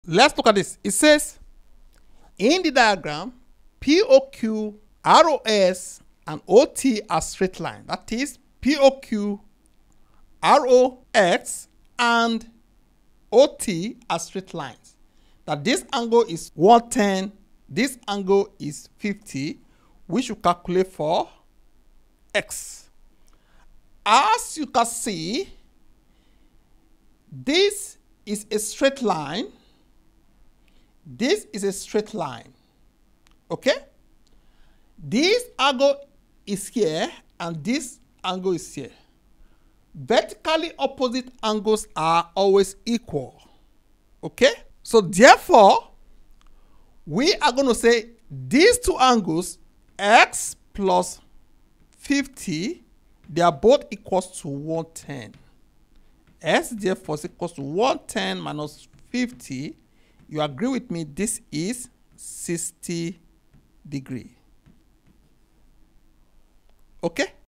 Let's look at this. It says in the diagram, POQ, ROS, and OT are straight line. That is POQ, ROX, and OT are straight lines. That this angle is 110, this angle is 50, which you calculate for X. As you can see, this is a straight line. This is a straight line. Okay? This angle is here and this angle is here. Vertically opposite angles are always equal. Okay? So therefore, we are going to say these two angles, X plus 50, they are both equals to 110. S therefore is equals to 110 minus 50. You agree with me? This is 60 degree. Okay?